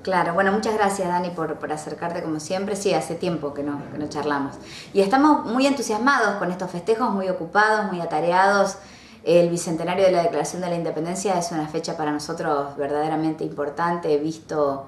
Claro, bueno, muchas gracias Dani por acercarte como siempre. Sí, hace tiempo que no charlamos. Y estamos muy entusiasmados con estos festejos, muy ocupados, muy atareados. El bicentenario de la Declaración de la Independencia es una fecha para nosotros verdaderamente importante, visto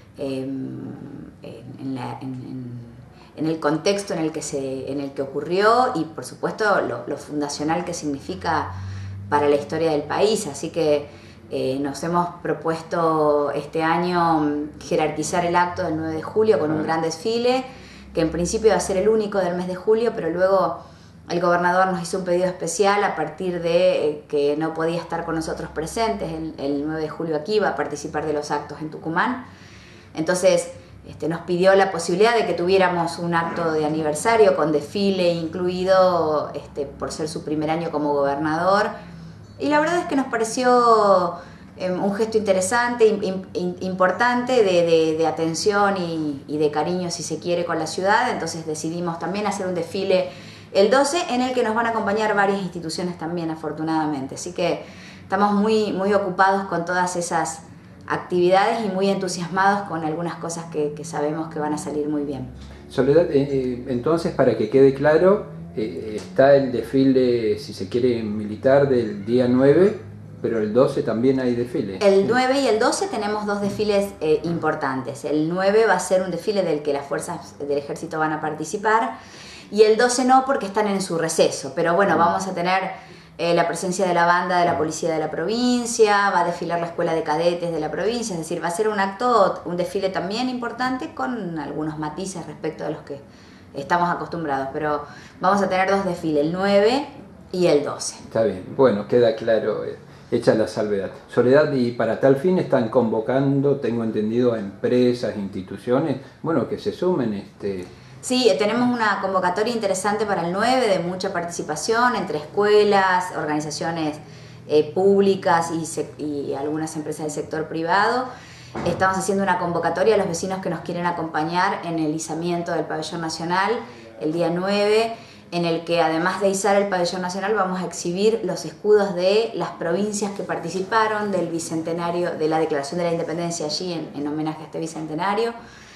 en el contexto en el que ocurrió y por supuesto lo fundacional que significa para la historia del país. Así que nos hemos propuesto este año jerarquizar el acto del 9 de julio con un gran desfile, que en principio va a ser el único del mes de julio, pero luego el gobernador nos hizo un pedido especial a partir de que no podía estar con nosotros presentes el 9 de julio aquí, va a participar de los actos en Tucumán. Entonces nos pidió la posibilidad de que tuviéramos un acto de aniversario con desfile incluido, por ser su primer año como gobernador. Y la verdad es que nos pareció un gesto interesante, importante de atención y de cariño, si se quiere, con la ciudad. Entonces decidimos también hacer un desfile el 12 en el que nos van a acompañar varias instituciones también, afortunadamente. Así que estamos muy, muy ocupados con todas esas actividades y muy entusiasmados con algunas cosas que sabemos que van a salir muy bien. Soledad, entonces, para que quede claro, está el desfile, si se quiere, militar del día 9, pero el 12 también hay desfile. El 9 y el 12 tenemos dos desfiles importantes. El 9 va a ser un desfile del que las fuerzas del ejército van a participar y el 12 no, porque están en su receso. Pero bueno, vamos a tener la presencia de la banda de la policía de la provincia, va a desfilar la escuela de cadetes de la provincia, es decir, va a ser un desfile también importante con algunos matices respecto a los que estamos acostumbrados, pero vamos a tener dos desfiles, el 9 y el 12. Está bien, bueno, queda claro, hecha la salvedad. Soledad, y para tal fin están convocando, tengo entendido, a empresas, instituciones, bueno, que se sumen. Sí, tenemos una convocatoria interesante para el 9 de mucha participación entre escuelas, organizaciones públicas y algunas empresas del sector privado. Estamos haciendo una convocatoria a los vecinos que nos quieren acompañar en el izamiento del Pabellón Nacional el día 9, en el que además de izar el Pabellón Nacional vamos a exhibir los escudos de las provincias que participaron del bicentenario, de la Declaración de la Independencia allí en homenaje a este bicentenario.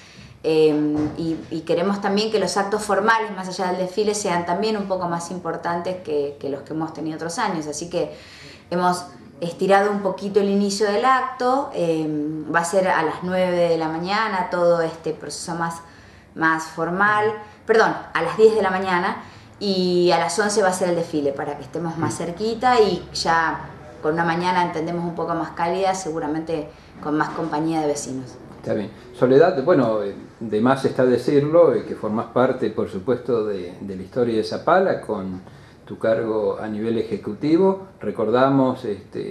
Y queremos también que los actos formales, más allá del desfile, sean también un poco más importantes que los que hemos tenido otros años. Así que hemos estirado un poquito el inicio del acto, va a ser a las 9 de la mañana, todo este proceso más formal, perdón, a las 10 de la mañana, y a las 11 va a ser el desfile, para que estemos más cerquita y ya con una mañana entendemos un poco más cálida, seguramente con más compañía de vecinos. Está bien. Soledad, bueno, de más está decirlo, que formás parte, por supuesto, de la historia de Zapala con tu cargo a nivel ejecutivo. Recordamos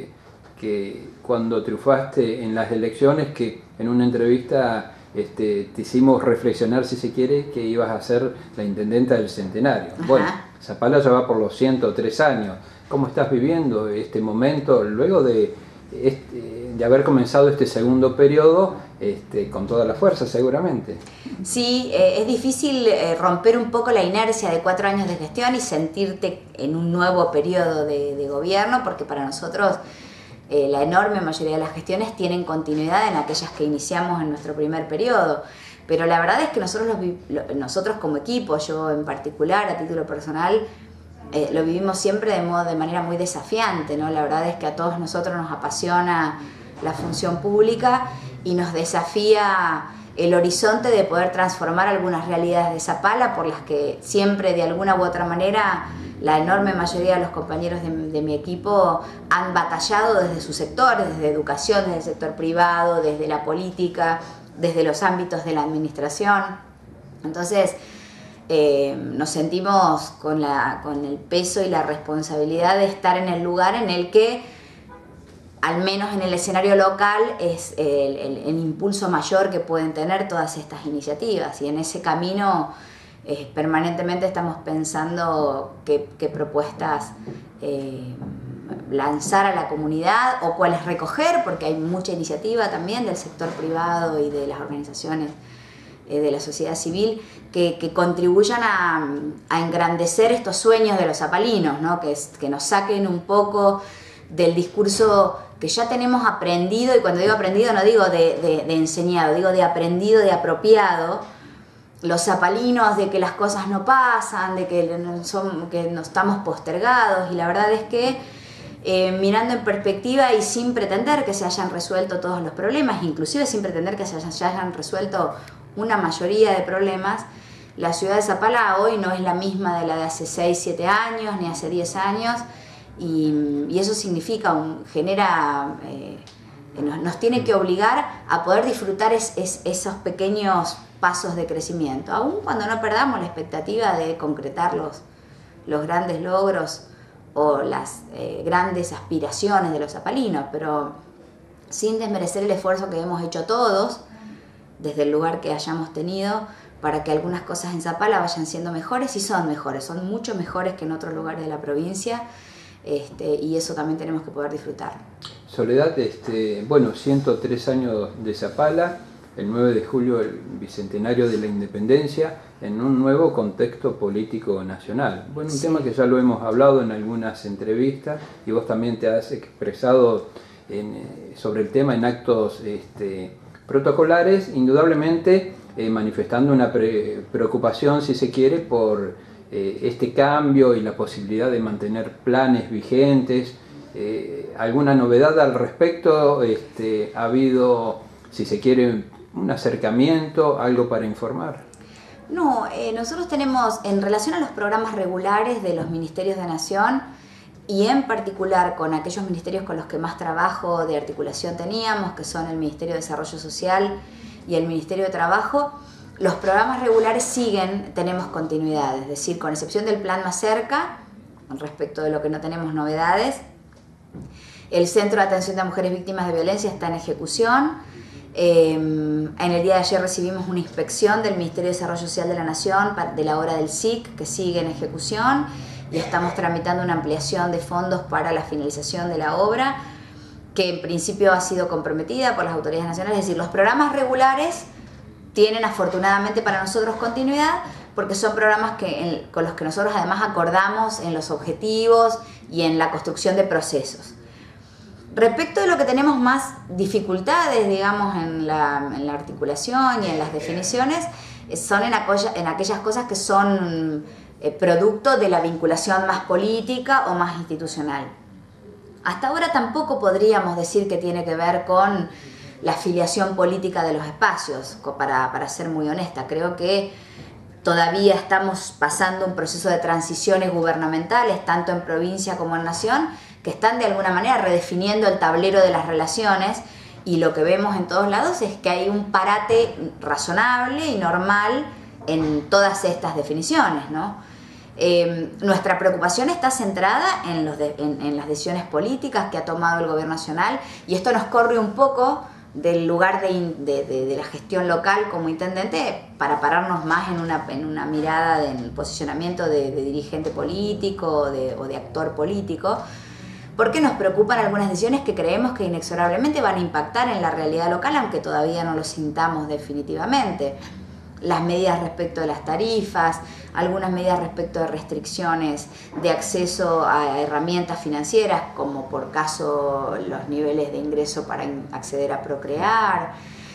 que cuando triunfaste en las elecciones, que en una entrevista te hicimos reflexionar, si se quiere, que ibas a ser la intendenta del centenario. Ajá. Bueno, Zapala ya va por los 103 años. ¿Cómo estás viviendo este momento luego de haber comenzado este segundo periodo con toda la fuerza, seguramente? Sí, es difícil romper un poco la inercia de 4 años de gestión y sentirte en un nuevo periodo de gobierno, porque para nosotros la enorme mayoría de las gestiones tienen continuidad en aquellas que iniciamos en nuestro primer periodo. Pero la verdad es que nosotros como equipo, yo en particular, a título personal, lo vivimos siempre de manera muy desafiante, ¿no? La verdad es que a todos nosotros nos apasiona la función pública y nos desafía el horizonte de poder transformar algunas realidades de Zapala por las que siempre, de alguna u otra manera, la enorme mayoría de los compañeros de mi equipo han batallado desde sus sectores, desde educación, desde el sector privado, desde la política, desde los ámbitos de la administración. Entonces, nos sentimos con el peso y la responsabilidad de estar en el lugar en el que, al menos en el escenario local, es el impulso mayor que pueden tener todas estas iniciativas, y en ese camino permanentemente estamos pensando qué propuestas lanzar a la comunidad o cuáles recoger, porque hay mucha iniciativa también del sector privado y de las organizaciones de la sociedad civil que contribuyan a engrandecer estos sueños de los zapalinos, ¿no? Que nos saquen un poco del discurso que ya tenemos aprendido, y cuando digo aprendido no digo de enseñado, digo de aprendido, de apropiado, los zapalinos, de que las cosas no pasan, de que no estamos postergados, y la verdad es que mirando en perspectiva y sin pretender que se hayan resuelto todos los problemas, inclusive sin pretender que se hayan resuelto una mayoría de problemas, la ciudad de Zapala hoy no es la misma de la de hace 6, 7 años, ni hace 10 años, y eso significa, nos tiene que obligar a poder disfrutar esos pequeños pasos de crecimiento, aun cuando no perdamos la expectativa de concretar los grandes logros o las grandes aspiraciones de los zapalinos, pero sin desmerecer el esfuerzo que hemos hecho todos desde el lugar que hayamos tenido para que algunas cosas en Zapala vayan siendo mejores, y son mejores, son mucho mejores que en otros lugares de la provincia, y eso también tenemos que poder disfrutar. Soledad, bueno, 103 años de Zapala, el 9 de julio el bicentenario de la independencia, en un nuevo contexto político nacional. Bueno, un tema que ya lo hemos hablado en algunas entrevistas, y vos también te has expresado sobre el tema en actos protocolares, indudablemente manifestando una preocupación, si se quiere, por este cambio y la posibilidad de mantener planes vigentes. ¿Alguna novedad al respecto? ¿Ha habido, si se quiere, un acercamiento, algo para informar? No, nosotros tenemos, en relación a los programas regulares de los ministerios de Nación, y en particular con aquellos ministerios con los que más trabajo de articulación teníamos, que son el Ministerio de Desarrollo Social y el Ministerio de Trabajo, los programas regulares siguen, tenemos continuidad, es decir, con excepción del Plan Más Cerca, respecto de lo que no tenemos novedades. El Centro de Atención de Mujeres Víctimas de Violencia está en ejecución. En el día de ayer recibimos una inspección del Ministerio de Desarrollo Social de la Nación de la obra del SIC, que sigue en ejecución, y estamos tramitando una ampliación de fondos para la finalización de la obra, que en principio ha sido comprometida por las autoridades nacionales. Es decir, los programas regulares tienen afortunadamente para nosotros continuidad, porque son programas con los que nosotros además acordamos en los objetivos y en la construcción de procesos. Respecto de lo que tenemos más dificultades, digamos, en la articulación y en las definiciones, son en aquellas cosas que son producto de la vinculación más política o más institucional. Hasta ahora tampoco podríamos decir que tiene que ver con la afiliación política de los espacios, para ser muy honesta. Creo que todavía estamos pasando un proceso de transiciones gubernamentales, tanto en provincia como en nación, que están de alguna manera redefiniendo el tablero de las relaciones, y lo que vemos en todos lados es que hay un parate razonable y normal en todas estas definiciones, ¿no? Nuestra preocupación está centrada en las decisiones políticas que ha tomado el gobierno nacional, y esto nos corre un poco del lugar de la gestión local como intendente, para pararnos más en una mirada del posicionamiento de dirigente político o de actor político, porque nos preocupan algunas decisiones que creemos que inexorablemente van a impactar en la realidad local, aunque todavía no lo sintamos definitivamente. Las medidas respecto de las tarifas, algunas medidas respecto de restricciones de acceso a herramientas financieras, como por caso los niveles de ingreso para acceder a Procrear,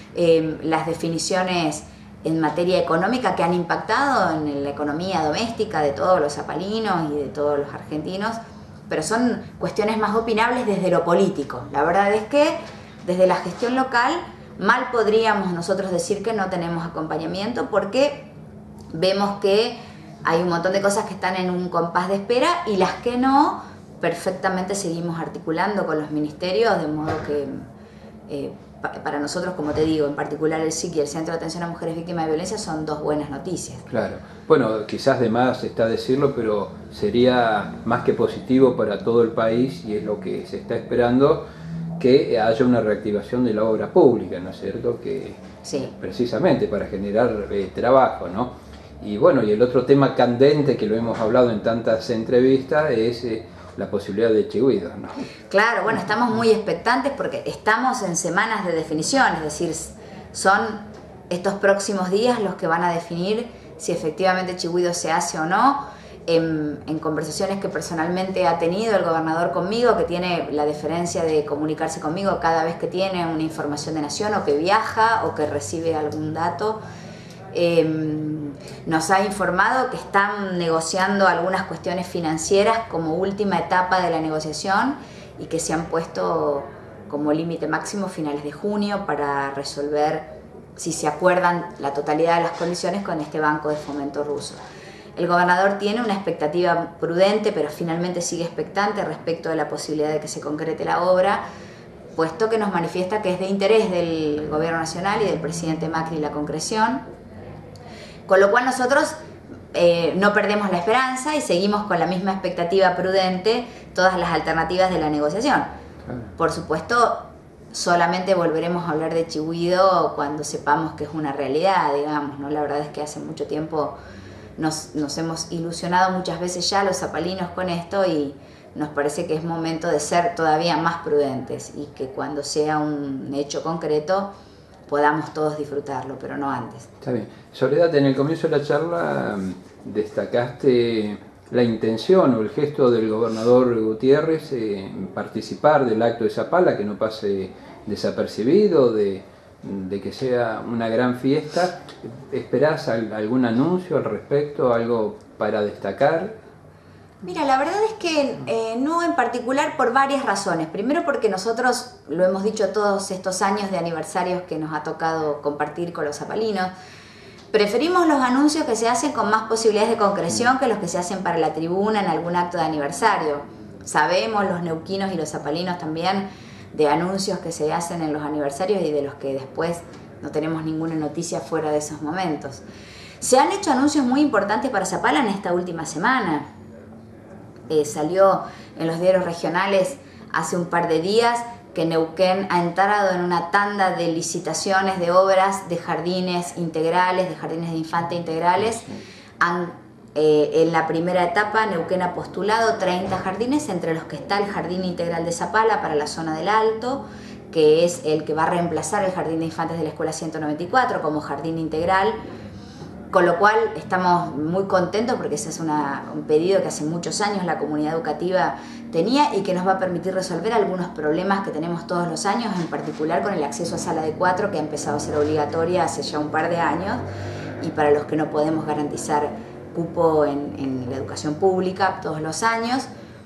las definiciones en materia económica que han impactado en la economía doméstica de todos los zapalinos y de todos los argentinos, pero son cuestiones más opinables desde lo político. La verdad es que desde la gestión local mal podríamos nosotros decir que no tenemos acompañamiento, porque vemos que hay un montón de cosas que están en un compás de espera, y las que no, perfectamente seguimos articulando con los ministerios, de modo que para nosotros, como te digo, en particular el SIC y el Centro de Atención a Mujeres Víctimas de Violencia son dos buenas noticias. Claro. Bueno, quizás de más está decirlo, pero sería más que positivo para todo el país, y es lo que se está esperando, que haya una reactivación de la obra pública, ¿no es cierto? Que sí, precisamente para generar trabajo, ¿no? Y bueno, y el otro tema candente que lo hemos hablado en tantas entrevistas es la posibilidad de chigüidos, ¿no? Claro, bueno, estamos muy expectantes porque estamos en semanas de definición, es decir, son estos próximos días los que van a definir si efectivamente Chigüidos se hace o no. en conversaciones que personalmente ha tenido el gobernador conmigo, que tiene la deferencia de comunicarse conmigo cada vez que tiene una información de Nación o que viaja o que recibe algún dato, nos ha informado que están negociando algunas cuestiones financieras como última etapa de la negociación y que se han puesto como límite máximo finales de junio para resolver si se acuerdan la totalidad de las condiciones con este Banco de Fomento ruso. El gobernador tiene una expectativa prudente, pero finalmente sigue expectante respecto de la posibilidad de que se concrete la obra, puesto que nos manifiesta que es de interés del gobierno nacional y del presidente Macri la concreción, con lo cual nosotros no perdemos la esperanza y seguimos con la misma expectativa prudente todas las alternativas de la negociación. Por supuesto, solamente volveremos a hablar de Chihuido cuando sepamos que es una realidad, digamos, ¿no? La verdad es que hace mucho tiempo nos hemos ilusionado muchas veces ya los zapalinos con esto y nos parece que es momento de ser todavía más prudentes y que cuando sea un hecho concreto podamos todos disfrutarlo, pero no antes. Está bien. Soledad, en el comienzo de la charla destacaste la intención o el gesto del gobernador Gutiérrez en participar del acto de Zapala, que no pase desapercibido, de que sea una gran fiesta. ¿Esperás algún anuncio al respecto, algo para destacar? Mira, la verdad es que no en particular por varias razones. Primero porque nosotros, lo hemos dicho todos estos años de aniversarios que nos ha tocado compartir con los zapalinos, preferimos los anuncios que se hacen con más posibilidades de concreción que los que se hacen para la tribuna en algún acto de aniversario. Sabemos los neuquinos y los zapalinos también de anuncios que se hacen en los aniversarios y de los que después no tenemos ninguna noticia fuera de esos momentos. Se han hecho anuncios muy importantes para Zapala en esta última semana. Salió en los diarios regionales hace un par de días que Neuquén ha entrado en una tanda de licitaciones de obras de jardines integrales, de jardines de infante integrales. En la primera etapa Neuquén ha postulado 30 jardines, entre los que está el Jardín Integral de Zapala para la zona del Alto, que es el que va a reemplazar el Jardín de Infantes de la Escuela 194 como jardín integral, con lo cual estamos muy contentos porque ese es un pedido que hace muchos años la comunidad educativa tenía y que nos va a permitir resolver algunos problemas que tenemos todos los años, en particular con el acceso a sala de 4, que ha empezado a ser obligatoria hace ya un par de años, y para los que no podemos garantizar cupo en la educación pública todos los años.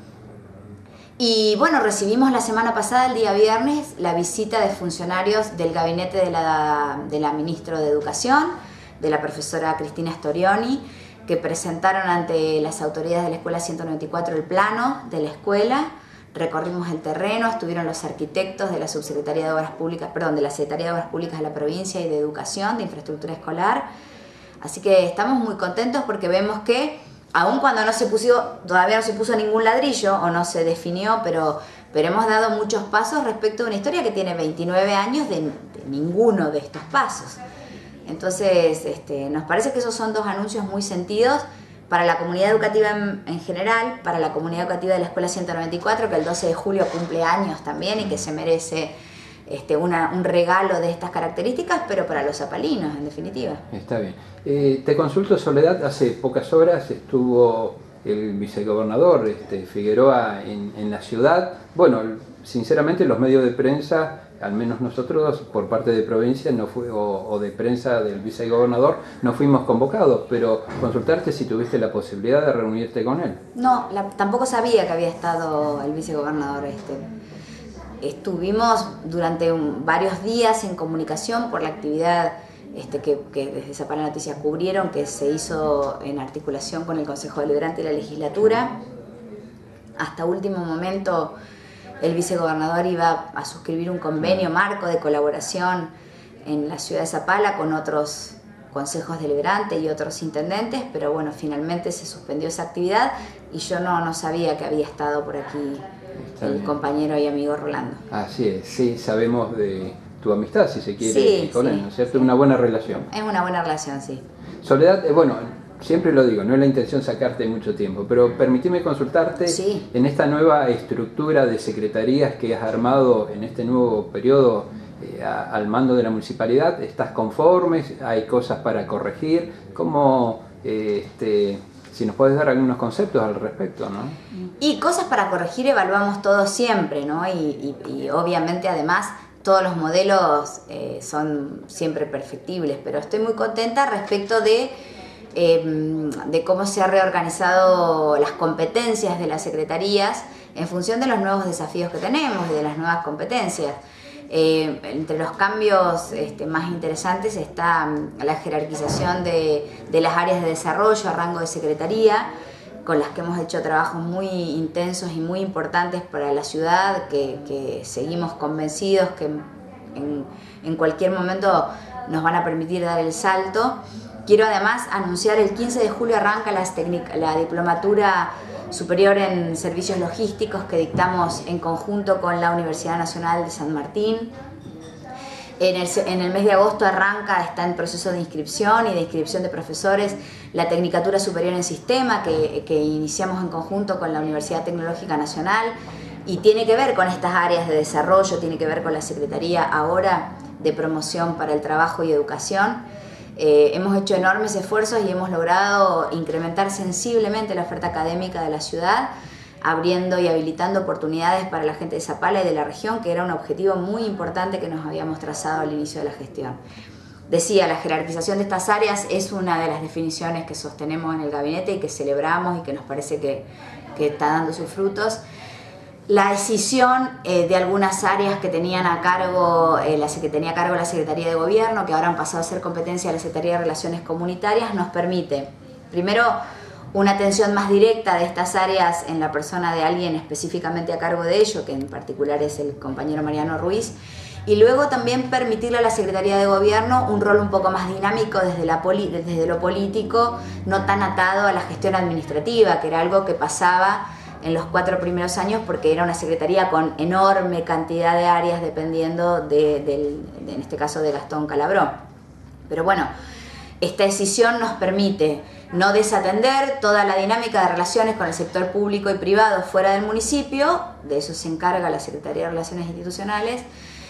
Y bueno, recibimos la semana pasada, el día viernes, la visita de funcionarios del gabinete de la ministra de Educación, de la profesora Cristina Storioni, que presentaron ante las autoridades de la Escuela 194 el plano de la escuela. Recorrimos el terreno, estuvieron los arquitectos de la Subsecretaría de Obras Públicas, de la Secretaría de Obras Públicas de la provincia y de Educación, de Infraestructura Escolar. Así que estamos muy contentos porque vemos que, aun cuando todavía no se puso ningún ladrillo o no se definió, pero hemos dado muchos pasos respecto de una historia que tiene 29 años de ninguno de estos pasos. Entonces, nos parece que esos son dos anuncios muy sentidos para la comunidad educativa en general, para la comunidad educativa de la Escuela 194, que el 12 de julio cumple años también y que se merece un regalo de estas características, pero para los zapalinos, en definitiva. Está bien. Te consulto, Soledad, hace pocas horas estuvo el vicegobernador Figueroa en la ciudad. Bueno, sinceramente los medios de prensa, al menos nosotros por parte de provincia o de prensa del vicegobernador, no fuimos convocados, pero consultarte si tuviste la posibilidad de reunirte con él. No, tampoco sabía que había estado el vicegobernador. Estuvimos durante varios días en comunicación por la actividad que desde Zapala Noticias cubrieron, que se hizo en articulación con el Consejo Deliberante y la Legislatura. Hasta último momento el vicegobernador iba a suscribir un convenio marco de colaboración en la ciudad de Zapala con otros consejos deliberantes y otros intendentes, pero bueno, finalmente se suspendió esa actividad y yo no sabía que había estado por aquí el compañero y amigo Rolando. Así es, sí, sabemos de tu amistad, si se quiere, con él, ¿no es cierto? Una buena relación. Es una buena relación, sí. Soledad, bueno, siempre lo digo, no es la intención sacarte mucho tiempo, pero permíteme consultarte en esta nueva estructura de secretarías que has armado en este nuevo periodo al mando de la municipalidad. ¿Estás conformes? ¿Hay cosas para corregir? ¿Cómo si nos puedes dar algunos conceptos al respecto, ¿no? Y cosas para corregir evaluamos todo siempre, ¿no? Y obviamente además todos los modelos son siempre perfectibles, pero estoy muy contenta respecto de cómo se han reorganizado las competencias de las secretarías en función de los nuevos desafíos que tenemos y de las nuevas competencias. Entre los cambios más interesantes está la jerarquización de las áreas de desarrollo a rango de secretaría, con las que hemos hecho trabajos muy intensos y muy importantes para la ciudad, que seguimos convencidos que en cualquier momento nos van a permitir dar el salto. Quiero además anunciar, el 15 de julio arranca la diplomatura superior en servicios logísticos que dictamos en conjunto con la Universidad Nacional de San Martín. En el mes de agosto está en proceso de inscripción y de inscripción de profesores la Tecnicatura Superior en Sistema que iniciamos en conjunto con la Universidad Tecnológica Nacional, y tiene que ver con estas áreas de desarrollo, tiene que ver con la Secretaría ahora de Promoción para el Trabajo y Educación. Hemos hecho enormes esfuerzos y hemos logrado incrementar sensiblemente la oferta académica de la ciudad, abriendo y habilitando oportunidades para la gente de Zapala y de la región, que era un objetivo muy importante que nos habíamos trazado al inicio de la gestión. Decía, la jerarquización de estas áreas es una de las definiciones que sostenemos en el gabinete y que celebramos y que nos parece que está dando sus frutos. La decisión de algunas áreas que tenían a cargo, tenía a cargo la Secretaría de Gobierno, que ahora han pasado a ser competencia de la Secretaría de Relaciones Comunitarias, nos permite, primero, una atención más directa de estas áreas en la persona de alguien específicamente a cargo de ello, que en particular es el compañero Mariano Ruiz, y luego también permitirle a la Secretaría de Gobierno un rol un poco más dinámico desde lo político, no tan atado a la gestión administrativa, que era algo que pasaba en los 4 primeros años porque era una secretaría con enorme cantidad de áreas dependiendo en este caso de Gastón Calabró. Pero bueno, esta decisión nos permite no desatender toda la dinámica de relaciones con el sector público y privado fuera del municipio, de eso se encarga la Secretaría de Relaciones Institucionales,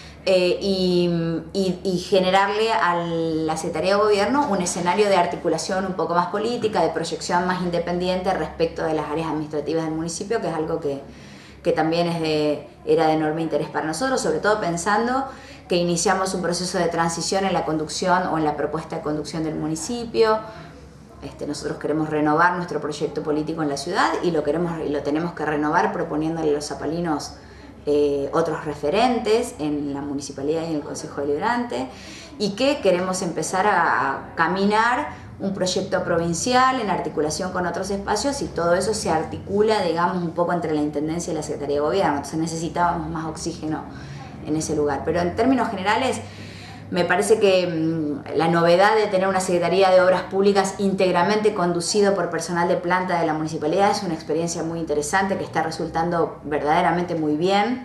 y generarle a la Secretaría de Gobierno un escenario de articulación un poco más política, de proyección más independiente respecto de las áreas administrativas del municipio, que es algo que también era de enorme interés para nosotros, sobre todo pensando que iniciamos un proceso de transición en la conducción o en la propuesta de conducción del municipio. Nosotros queremos renovar nuestro proyecto político en la ciudad y lo tenemos que renovar proponiéndole a los zapalinos otros referentes en la municipalidad y en el Consejo Deliberante, y que queremos empezar a caminar un proyecto provincial en articulación con otros espacios, y todo eso se articula, digamos, un poco entre la Intendencia y la Secretaría de Gobierno. Entonces necesitábamos más oxígeno en ese lugar. Pero en términos generales, me parece que la novedad de tener una Secretaría de Obras Públicas íntegramente conducido por personal de planta de la municipalidad es una experiencia muy interesante que está resultando verdaderamente muy bien.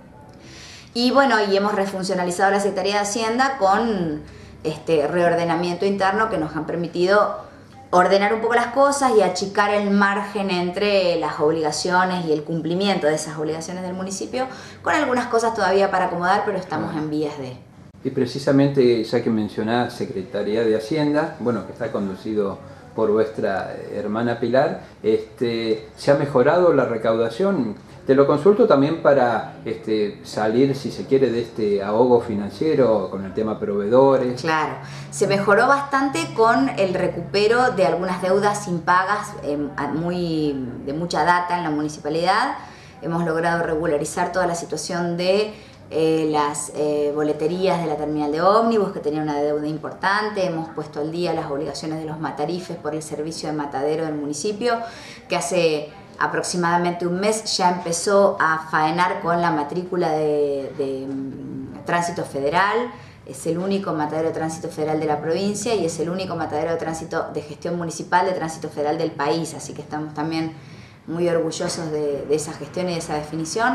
Y bueno, y hemos refuncionalizado la Secretaría de Hacienda con reordenamiento interno que nos han permitido ordenar un poco las cosas y achicar el margen entre las obligaciones y el cumplimiento de esas obligaciones del municipio, con algunas cosas todavía para acomodar, pero estamos en vías de... Y precisamente, ya que mencionás Secretaría de Hacienda, bueno, que está conducido por vuestra hermana Pilar, ¿se ha mejorado la recaudación? Te lo consulto también para salir, si se quiere, de este ahogo financiero con el tema proveedores. Claro, se mejoró bastante con el recupero de algunas deudas impagas de mucha data en la municipalidad. Hemos logrado regularizar toda la situación de las boleterías de la terminal de ómnibus, que tenía una deuda importante. Hemos puesto al día las obligaciones de los matarifes por el servicio de matadero del municipio, que hace aproximadamente un mes ya empezó a faenar con la matrícula de tránsito federal. Es el único matadero de tránsito federal de la provincia y es el único matadero de tránsito de gestión municipal de tránsito federal del país, así que estamos también muy orgullosos de esa gestión y de esa definición.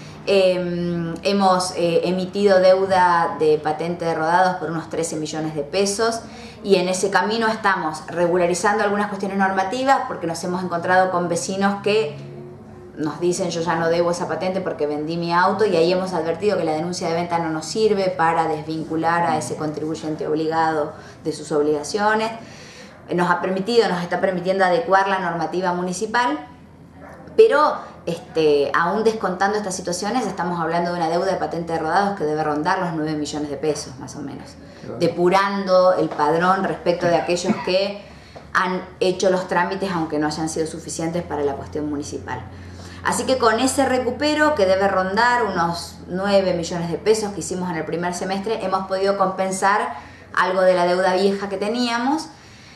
Hemos emitido deuda de patente de rodados por unos 13 millones de pesos y en ese camino estamos regularizando algunas cuestiones normativas, porque nos hemos encontrado con vecinos que nos dicen: yo ya no debo esa patente porque vendí mi auto, y ahí hemos advertido que la denuncia de venta no nos sirve para desvincular a ese contribuyente obligado de sus obligaciones. nos está permitiendo adecuar la normativa municipal, pero aún descontando estas situaciones estamos hablando de una deuda de patente de rodados que debe rondar los 9 millones de pesos más o menos, depurando el padrón respecto de aquellos que han hecho los trámites aunque no hayan sido suficientes para la cuestión municipal. Así que con ese recupero, que debe rondar unos 9 millones de pesos que hicimos en el primer semestre, hemos podido compensar algo de la deuda vieja que teníamos.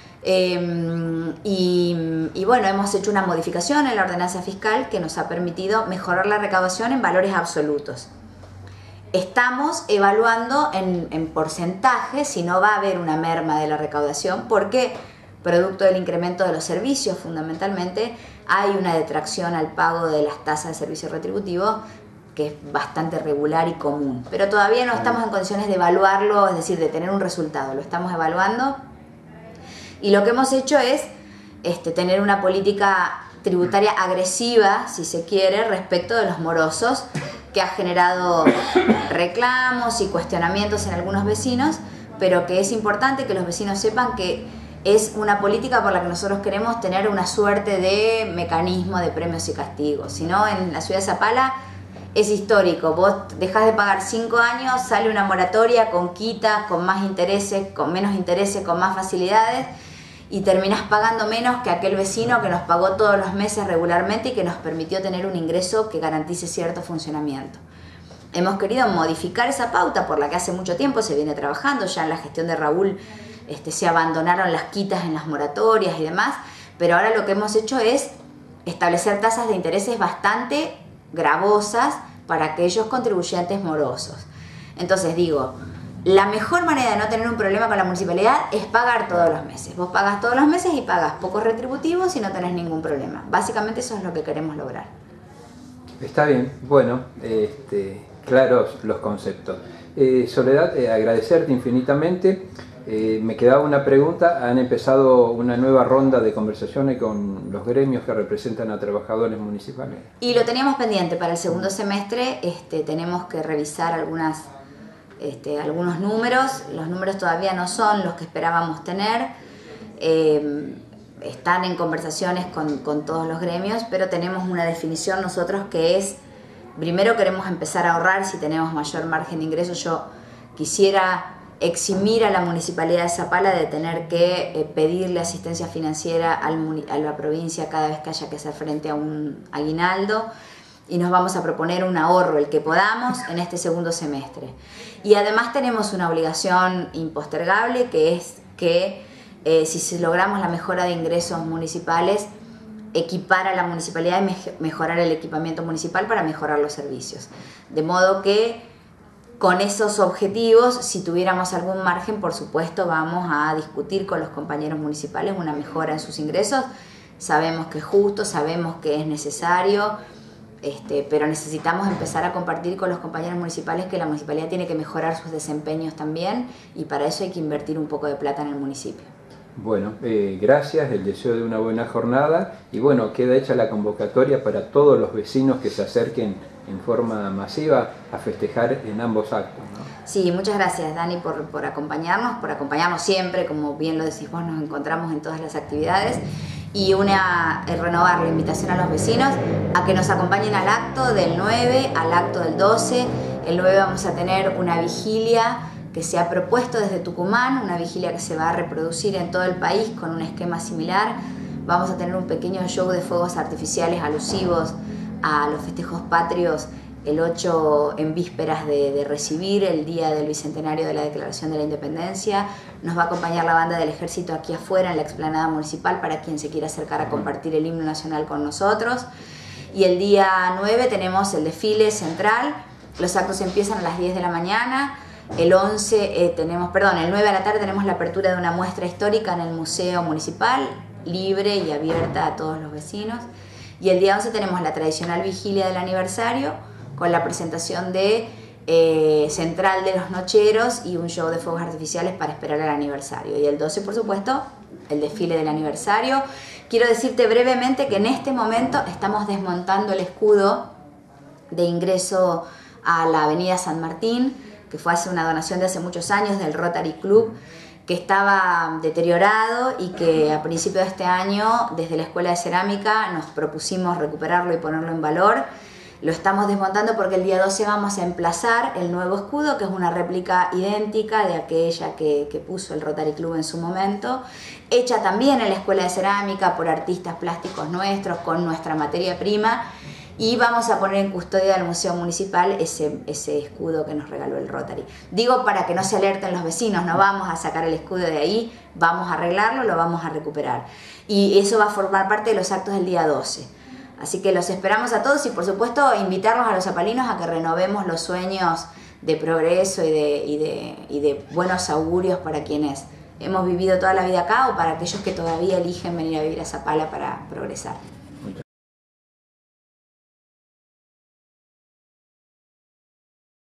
Y bueno, hemos hecho una modificación en la ordenanza fiscal que nos ha permitido mejorar la recaudación en valores absolutos. Estamos evaluando en porcentaje si no va a haber una merma de la recaudación, porque producto del incremento de los servicios fundamentalmente hay una detracción al pago de las tasas de servicio retributivo que es bastante regular y común, pero todavía no estamos en condiciones de evaluarlo, es decir, de tener un resultado. Lo estamos evaluando. Y lo que hemos hecho es tener una política tributaria agresiva, si se quiere, respecto de los morosos, que ha generado reclamos y cuestionamientos en algunos vecinos, pero que es importante que los vecinos sepan que es una política por la que nosotros queremos tener una suerte de mecanismo de premios y castigos. Si no, en la ciudad de Zapala es histórico. Vos dejás de pagar 5 años, sale una moratoria con quitas, con más intereses, con menos intereses, con más facilidades, y terminás pagando menos que aquel vecino que nos pagó todos los meses regularmente y que nos permitió tener un ingreso que garantice cierto funcionamiento. Hemos querido modificar esa pauta por la que hace mucho tiempo se viene trabajando. Ya en la gestión de Raúl se abandonaron las quitas en las moratorias y demás, pero ahora lo que hemos hecho es establecer tasas de intereses bastante gravosas para aquellos contribuyentes morosos. Entonces digo, la mejor manera de no tener un problema con la municipalidad es pagar todos los meses. Vos pagás todos los meses y pagas pocos retributivos y no tenés ningún problema. Básicamente eso es lo que queremos lograr. Está bien, bueno, claros los conceptos. Soledad, agradecerte infinitamente. Me quedaba una pregunta. Han empezado una nueva ronda de conversaciones con los gremios que representan a trabajadores municipales. Y lo teníamos pendiente para el segundo semestre. Tenemos que revisar algunos números. Los números todavía no son los que esperábamos tener. Están en conversaciones con todos los gremios, pero tenemos una definición nosotros que es, primero queremos empezar a ahorrar si tenemos mayor margen de ingresos. Yo quisiera eximir a la Municipalidad de Zapala de tener que pedirle asistencia financiera a la provincia cada vez que haya que hacer frente a un aguinaldo, y nos vamos a proponer un ahorro, el que podamos, en este segundo semestre. Y además tenemos una obligación impostergable, que es que si logramos la mejora de ingresos municipales, equipar a la municipalidad y mejorar el equipamiento municipal para mejorar los servicios. De modo que con esos objetivos, si tuviéramos algún margen, por supuesto vamos a discutir con los compañeros municipales una mejora en sus ingresos. Sabemos que es justo, sabemos que es necesario, pero necesitamos empezar a compartir con los compañeros municipales que la municipalidad tiene que mejorar sus desempeños también, y para eso hay que invertir un poco de plata en el municipio. Bueno, gracias, el deseo de una buena jornada, y bueno, queda hecha la convocatoria para todos los vecinos que se acerquen en forma masiva a festejar en ambos actos, ¿no? Sí, muchas gracias, Dani, por acompañarnos siempre. Como bien lo decís vos, nos encontramos en todas las actividades, y renovar la invitación a los vecinos a que nos acompañen al acto del 9, al acto del 12. El 9 vamos a tener una vigilia que se ha propuesto desde Tucumán, una vigilia que se va a reproducir en todo el país con un esquema similar. Vamos a tener un pequeño show de fuegos artificiales alusivos a los festejos patrios el 8, en vísperas de recibir el día del bicentenario de la Declaración de la Independencia. Nos va a acompañar la banda del Ejército aquí afuera en la explanada municipal para quien se quiera acercar a compartir el himno nacional con nosotros. Y el día 9 tenemos el desfile central. Los actos empiezan a las 10 de la mañana. El 11 el 9 a la tarde tenemos la apertura de una muestra histórica en el Museo Municipal, libre y abierta a todos los vecinos. Y el día 11 tenemos la tradicional vigilia del aniversario, con la presentación de Central de los Nocheros y un show de fuegos artificiales para esperar el aniversario. Y el 12, por supuesto, el desfile del aniversario. Quiero decirte brevemente que en este momento estamos desmontando el escudo de ingreso a la avenida San Martín, que fue una donación de hace muchos años del Rotary Club, que estaba deteriorado y que a principio de este año, desde la Escuela de Cerámica, nos propusimos recuperarlo y ponerlo en valor. Lo estamos desmontando porque el día 12 vamos a emplazar el nuevo escudo, que es una réplica idéntica de aquella que puso el Rotary Club en su momento, hecha también en la Escuela de Cerámica por artistas plásticos nuestros, con nuestra materia prima, y vamos a poner en custodia del Museo Municipal ese escudo que nos regaló el Rotary. Digo, para que no se alerten los vecinos, no vamos a sacar el escudo de ahí, vamos a arreglarlo, lo vamos a recuperar. Y eso va a formar parte de los actos del día 12. Así que los esperamos a todos y por supuesto invitarlos a los zapalinos a que renovemos los sueños de progreso y de buenos augurios para quienes hemos vivido toda la vida acá o para aquellos que todavía eligen venir a vivir a Zapala para progresar.